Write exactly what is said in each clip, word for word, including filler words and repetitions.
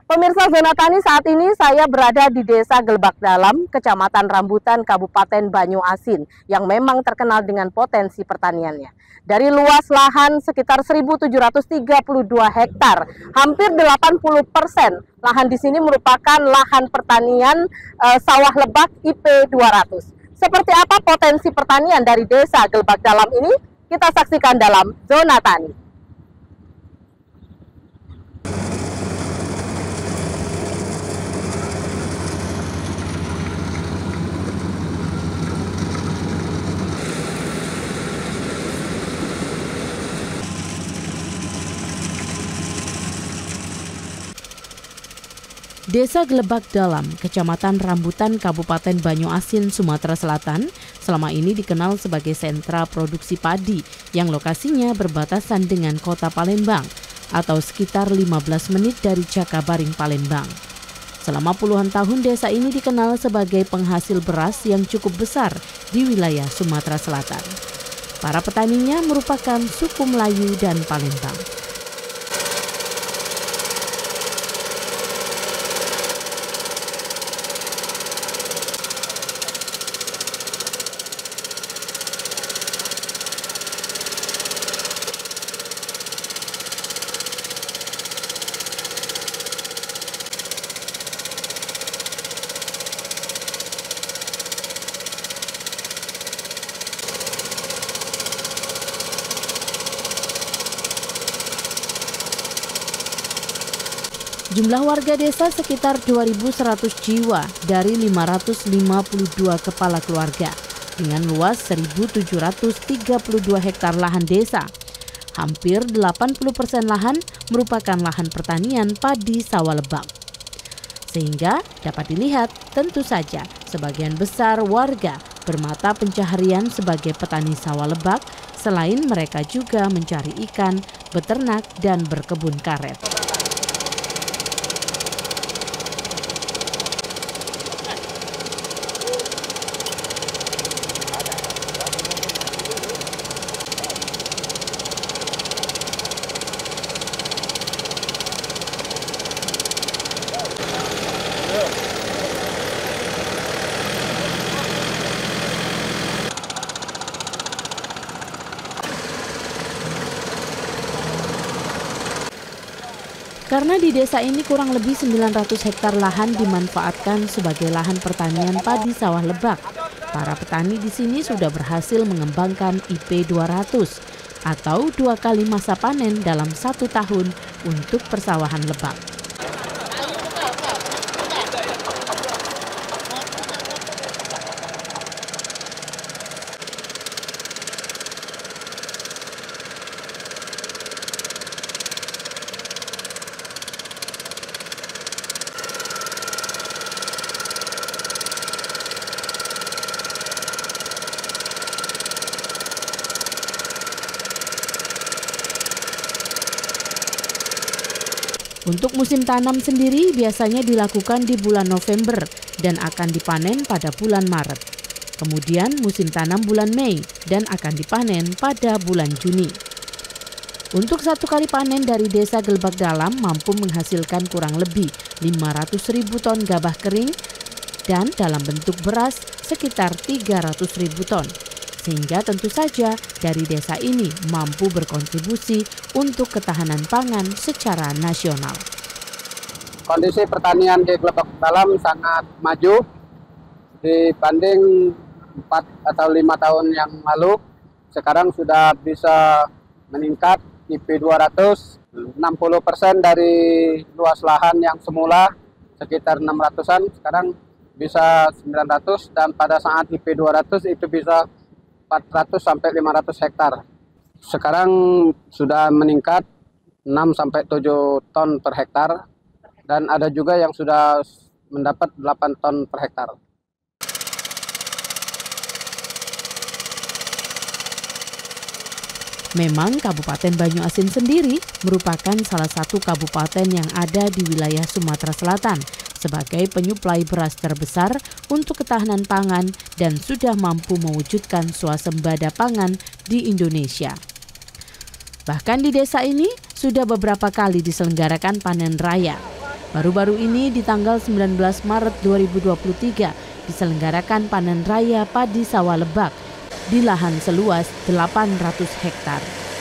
Pemirsa Zona Tani, saat ini saya berada di Desa Gelbak Dalam, Kecamatan Rambutan, Kabupaten Banyuasin, yang memang terkenal dengan potensi pertaniannya. Dari luas lahan sekitar seribu tujuh ratus tiga puluh dua hektar, hampir delapan puluh persen lahan di sini merupakan lahan pertanian e, sawah lebak I P dua ratus. Seperti apa potensi pertanian dari Desa Gelbak Dalam ini? Kita saksikan dalam Zona Tani. Desa Gelbak Dalam, Kecamatan Rambutan, Kabupaten Banyuasin, Sumatera Selatan, selama ini dikenal sebagai sentra produksi padi yang lokasinya berbatasan dengan kota Palembang atau sekitar lima belas menit dari Jakabaring, Palembang. Selama puluhan tahun desa ini dikenal sebagai penghasil beras yang cukup besar di wilayah Sumatera Selatan. Para petaninya merupakan suku Melayu dan Palembang. Jumlah warga desa sekitar dua ribu seratus jiwa dari lima ratus lima puluh dua kepala keluarga dengan luas seribu tujuh ratus tiga puluh dua hektar lahan desa. Hampir delapan puluh persen lahan merupakan lahan pertanian padi sawah lebak. Sehingga dapat dilihat tentu saja sebagian besar warga bermata pencaharian sebagai petani sawah lebak, selain mereka juga mencari ikan, beternak, dan berkebun karet. Karena di desa ini kurang lebih sembilan ratus hektar lahan dimanfaatkan sebagai lahan pertanian padi sawah lebak, para petani di sini sudah berhasil mengembangkan I P dua ratus atau dua kali masa panen dalam satu tahun untuk persawahan lebak. Untuk musim tanam sendiri biasanya dilakukan di bulan November dan akan dipanen pada bulan Maret. Kemudian musim tanam bulan Mei dan akan dipanen pada bulan Juni. Untuk satu kali panen dari Desa Gelbak Dalam mampu menghasilkan kurang lebih lima ratus ribu ton gabah kering dan dalam bentuk beras sekitar tiga ratus ribu ton. Sehingga tentu saja dari desa ini mampu berkontribusi untuk ketahanan pangan secara nasional. Kondisi pertanian di Gelbak Dalam sangat maju dibanding empat atau lima tahun yang lalu. Sekarang sudah bisa meningkat I P dua ratus, enam puluh persen dari luas lahan yang semula sekitar enam ratusan, sekarang bisa sembilan ratus, dan pada saat I P dua ratus itu bisa empat ratus sampai lima ratus hektar. Sekarang sudah meningkat enam sampai tujuh ton per hektar dan ada juga yang sudah mendapat delapan ton per hektar. Memang Kabupaten Banyuasin sendiri merupakan salah satu kabupaten yang ada di wilayah Sumatera Selatan sebagai penyuplai beras terbesar untuk ketahanan pangan dan sudah mampu mewujudkan swasembada pangan di Indonesia. Bahkan di desa ini sudah beberapa kali diselenggarakan panen raya. Baru-baru ini di tanggal sembilan belas Maret dua ribu dua puluh tiga diselenggarakan panen raya padi sawah Lebak di lahan seluas delapan ratus hektar.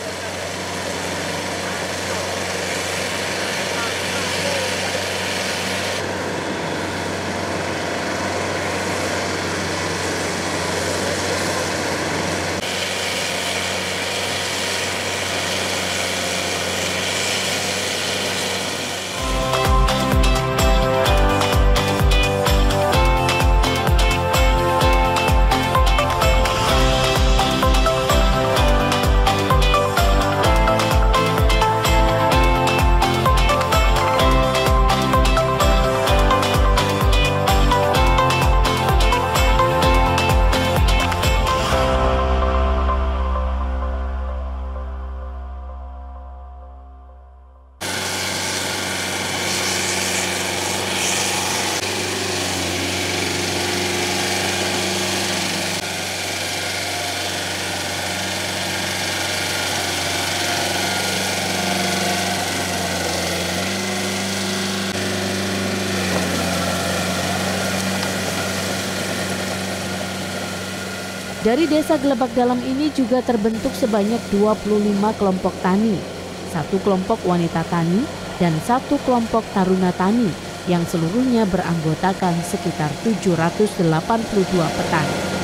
Dari Desa Gelebak Dalam ini juga terbentuk sebanyak dua puluh lima kelompok tani, satu kelompok wanita tani, dan satu kelompok taruna tani yang seluruhnya beranggotakan sekitar tujuh ratus delapan puluh dua petani.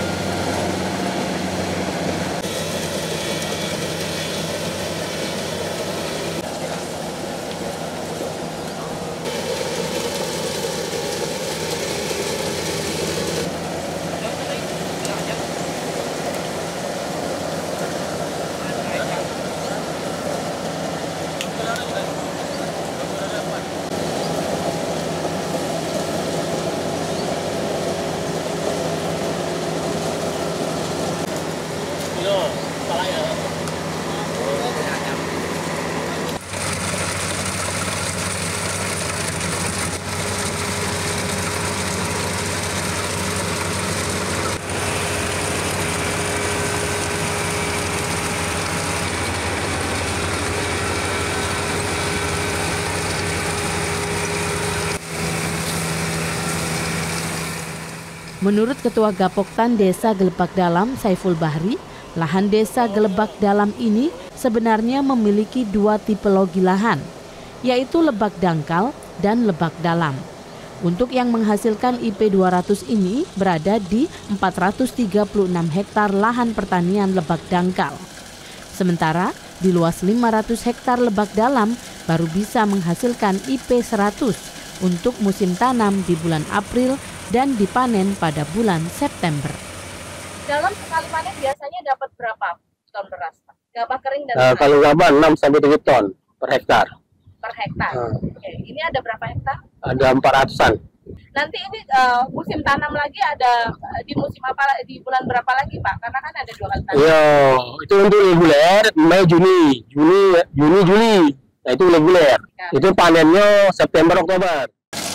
Menurut Ketua Gapoktan Desa Gelebak Dalam, Saiful Bahri, lahan Desa Gelebak Dalam ini sebenarnya memiliki dua tipologi lahan, yaitu lebak dangkal dan lebak dalam. Untuk yang menghasilkan I P dua ratus ini berada di empat ratus tiga puluh enam hektar lahan pertanian lebak dangkal. Sementara di luas lima ratus hektar lebak dalam baru bisa menghasilkan I P seratus untuk musim tanam di bulan April dan dipanen pada bulan September. Dalam sekali panen biasanya dapat berapa ton beras, Pak? Gabah kering dan uh, kalau gabah enam sampai tujuh ton per hektar. Per hektar. Uh. Oke, ini ada berapa hektar? Ada empat ratusan. Nanti ini uh, musim tanam lagi ada di musim apa, di bulan berapa lagi, Pak? Karena kan ada dua kali tanam. Iya, itu untuk reguler Mei Juni, Juni Juni Juli. Nah, itu reguler. Ya. Itu panennya September Oktober.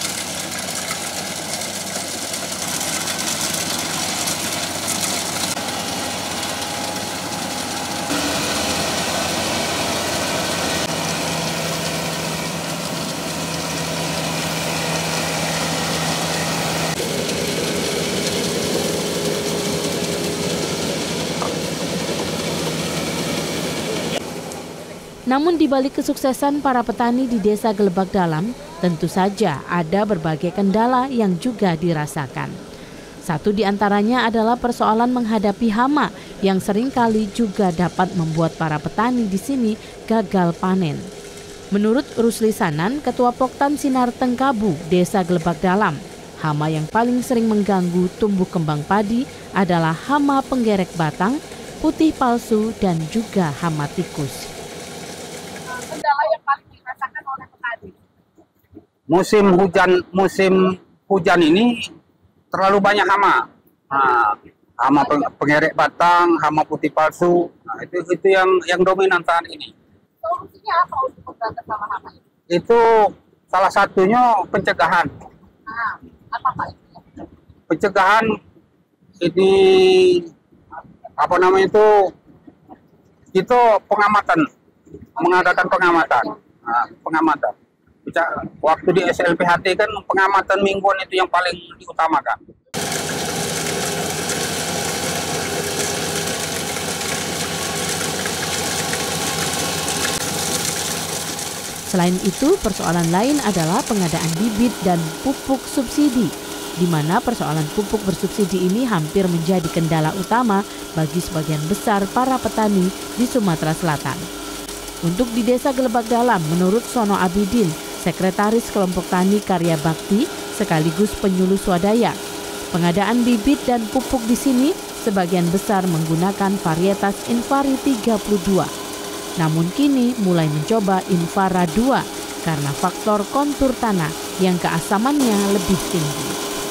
Namun di balik kesuksesan para petani di Desa Gelebak Dalam, tentu saja ada berbagai kendala yang juga dirasakan. Satu di antaranya adalah persoalan menghadapi hama yang seringkali juga dapat membuat para petani di sini gagal panen. Menurut Rusli Sanan, Ketua Poktan Sinar Tengkabu, Desa Gelebak Dalam, hama yang paling sering mengganggu tumbuh kembang padi adalah hama penggerek batang, putih palsu, dan juga hama tikus. Kendala yang paling dirasakan oleh petani? Musim hujan musim hujan ini terlalu banyak hama. Nah, hama pengerek batang, hama putih palsu. Nah, itu itu yang yang dominan saat ini. Solusinya apa untuk memberantas sama hama ini? Itu salah satunya pencegahan. Nah, apa Pak? Pencegahan ini apa namanya itu? Itu pengamatan. Mengadakan pengamatan, nah, pengamatan. Waktu di S L P H T kan pengamatan mingguan itu yang paling diutamakan. Selain itu, persoalan lain adalah pengadaan bibit dan pupuk subsidi, di mana persoalan pupuk bersubsidi ini hampir menjadi kendala utama bagi sebagian besar para petani di Sumatera Selatan. Untuk di Desa Gelebak Dalam, menurut Sono Abidin, Sekretaris Kelompok Tani Karya Bakti sekaligus penyuluh swadaya, pengadaan bibit dan pupuk di sini sebagian besar menggunakan varietas Invari tiga puluh dua. Namun kini mulai mencoba Invara dua karena faktor kontur tanah yang keasamannya lebih tinggi.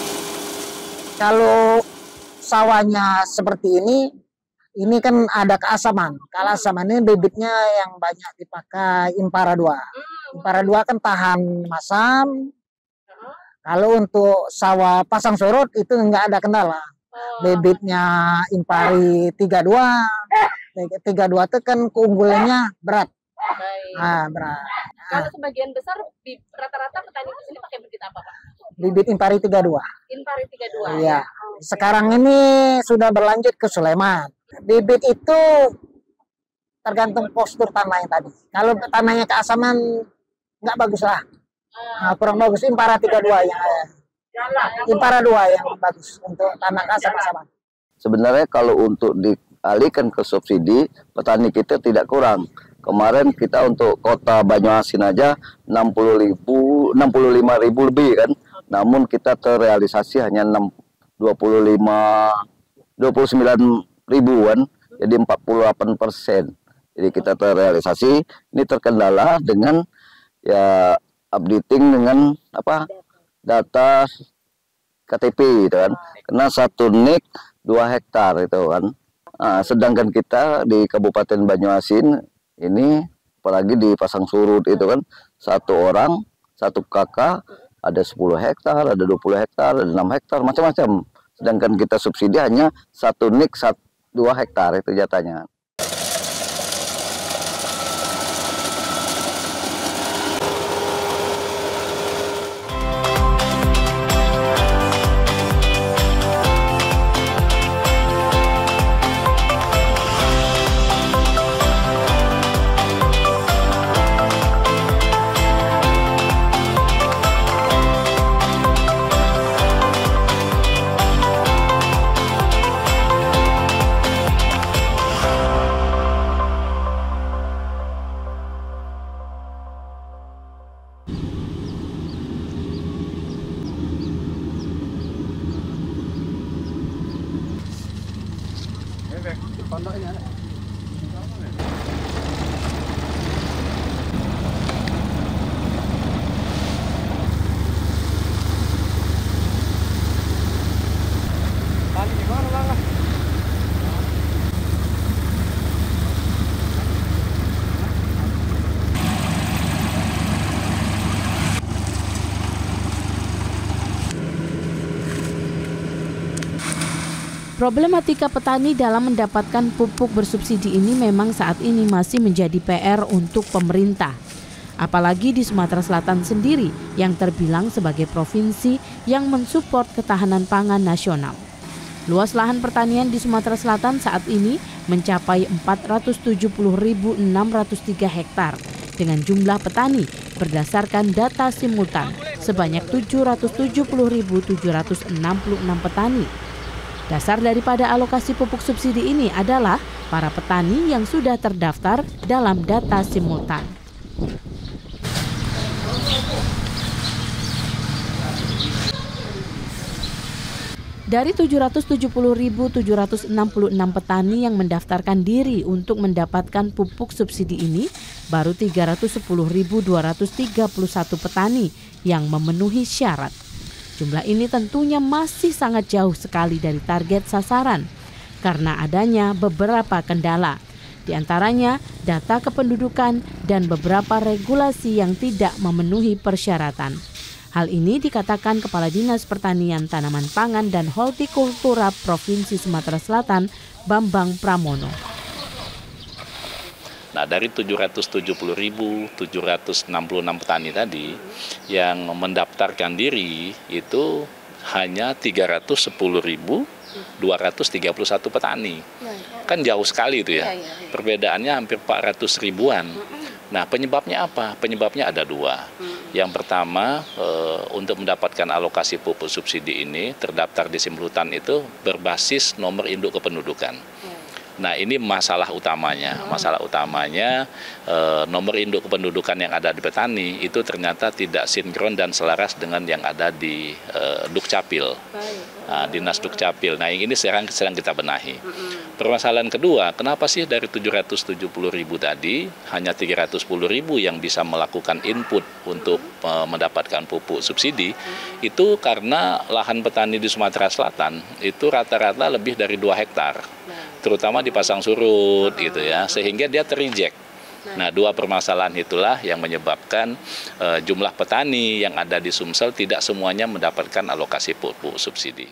Kalau sawahnya seperti ini, ini kan ada keasaman. Kalau asaman ini bibitnya yang banyak dipakai Impara dua. Impara dua kan tahan masam. Kalau untuk sawah pasang surut itu enggak ada kendala. Bibitnya Impari tiga puluh dua. tiga puluh dua itu kan keunggulannya berat. Nah, berat. Kalau sebagian besar rata-rata petani di sini pakai bibit apa, Pak? Bibit Impari tiga puluh dua. Impari tiga puluh dua. Iya. Okay. Sekarang ini sudah berlanjut ke Sulaiman. Bibit itu tergantung postur tanah yang tadi. Kalau tanahnya keasaman nggak bagus lah. Nah, kurang bagus Impara tiga puluh dua yang Impara dua yang bagus untuk tanah keasaman. Sebenarnya kalau untuk dialihkan ke subsidi, petani kita tidak kurang. Kemarin kita untuk kota Banyuasin aja enam puluh ribu, enam puluh lima ribu lebih kan. Namun kita terrealisasi hanya dua puluh lima, dua puluh sembilan ribuan, jadi empat puluh delapan persen. Jadi kita terrealisasi, ini terkendala dengan ya updating dengan apa data K T P gitu kan. Karena satu nik dua hektar itu kan. Nah, sedangkan kita di Kabupaten Banyuasin ini apalagi di Pasang Surut itu kan satu orang satu kakak ada sepuluh hektar, ada dua puluh hektar, ada enam hektar, macam-macam. Sedangkan kita subsidi hanya satu nik satu, dua hektar itu jatahnya. Problematika petani dalam mendapatkan pupuk bersubsidi ini memang saat ini masih menjadi P R untuk pemerintah. Apalagi di Sumatera Selatan sendiri yang terbilang sebagai provinsi yang mensupport ketahanan pangan nasional. Luas lahan pertanian di Sumatera Selatan saat ini mencapai empat ratus tujuh puluh ribu enam ratus tiga hektar dengan jumlah petani berdasarkan data simultan sebanyak tujuh ratus tujuh puluh ribu tujuh ratus enam puluh enam petani. Dasar daripada alokasi pupuk subsidi ini adalah para petani yang sudah terdaftar dalam data simultan. Dari tujuh ratus tujuh puluh ribu tujuh ratus enam puluh enam petani yang mendaftarkan diri untuk mendapatkan pupuk subsidi ini, baru tiga ratus sepuluh ribu dua ratus tiga puluh satu petani yang memenuhi syarat. Jumlah ini tentunya masih sangat jauh sekali dari target sasaran karena adanya beberapa kendala, di antaranya data kependudukan dan beberapa regulasi yang tidak memenuhi persyaratan. Hal ini dikatakan Kepala Dinas Pertanian Tanaman Pangan dan Hortikultura Provinsi Sumatera Selatan, Bambang Pramono. Nah, dari tujuh ratus tujuh puluh ribu tujuh ratus enam puluh enam petani tadi yang mendaftarkan diri itu hanya tiga ratus sepuluh ribu dua ratus tiga puluh satu petani. Kan jauh sekali itu ya. Perbedaannya hampir empat ratus ribuan. Nah, penyebabnya apa? Penyebabnya ada dua. Yang pertama, e, untuk mendapatkan alokasi pupuk subsidi ini terdaftar di Simlutan itu berbasis nomor induk kependudukan. Nah, ini masalah utamanya. Masalah utamanya e, nomor induk kependudukan yang ada di petani itu ternyata tidak sinkron dan selaras dengan yang ada di e, Dukcapil, nah, Dinas Dukcapil. Nah, yang ini sekarang sedang kita benahi. Permasalahan kedua, kenapa sih dari tujuh ratus tujuh puluh ribu tadi hanya tiga ratus sepuluh ribu yang bisa melakukan input untuk e, mendapatkan pupuk subsidi? Itu karena lahan petani di Sumatera Selatan itu rata-rata lebih dari dua hektar. Terutama di pasang surut gitu ya, sehingga dia terreject. Nah, dua permasalahan itulah yang menyebabkan uh, jumlah petani yang ada di Sumsel tidak semuanya mendapatkan alokasi pupuk subsidi.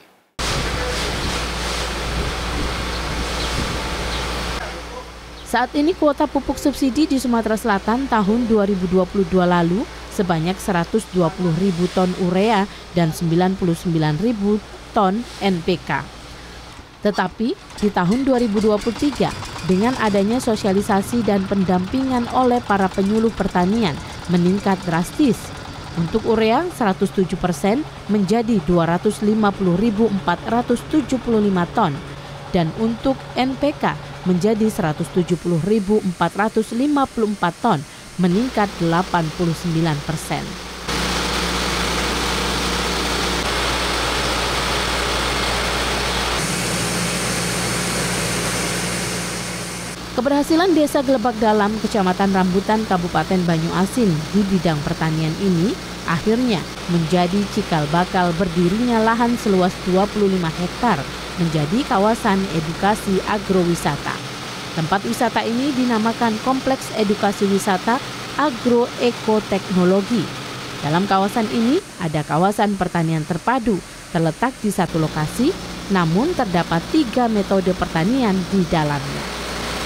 Saat ini kuota pupuk subsidi di Sumatera Selatan tahun dua ribu dua puluh dua lalu sebanyak seratus dua puluh ribu ton urea dan sembilan puluh sembilan ribu ton N P K. Tetapi di tahun dua ribu dua puluh tiga, dengan adanya sosialisasi dan pendampingan oleh para penyuluh pertanian meningkat drastis. Untuk urea seratus tujuh persen menjadi dua ratus lima puluh ribu empat ratus tujuh puluh lima ton. Dan untuk N P K menjadi seratus tujuh puluh ribu empat ratus lima puluh empat ton, meningkat delapan puluh sembilan persen. Keberhasilan Desa Glebak Dalam, Kecamatan Rambutan, Kabupaten Banyuasin di bidang pertanian ini akhirnya menjadi cikal bakal berdirinya lahan seluas dua puluh lima hektar menjadi kawasan edukasi agrowisata. Tempat wisata ini dinamakan Kompleks Edukasi Wisata Agroekoteknologi. Dalam kawasan ini ada kawasan pertanian terpadu terletak di satu lokasi, namun terdapat tiga metode pertanian di dalamnya.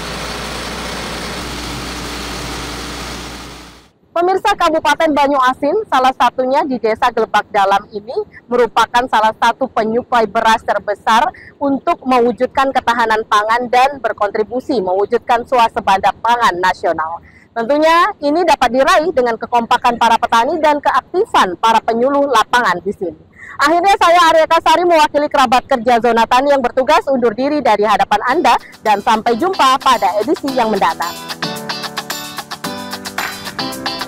Pemirsa, Kabupaten Banyuasin, salah satunya di Desa Glebak Dalam ini merupakan salah satu penyuplai beras terbesar untuk mewujudkan ketahanan pangan dan berkontribusi mewujudkan swasembada pangan nasional. Tentunya ini dapat diraih dengan kekompakan para petani dan keaktifan para penyuluh lapangan di sini. Akhirnya saya Arya Kasari mewakili kerabat kerja Zona Tani yang bertugas undur diri dari hadapan Anda dan sampai jumpa pada edisi yang mendatang.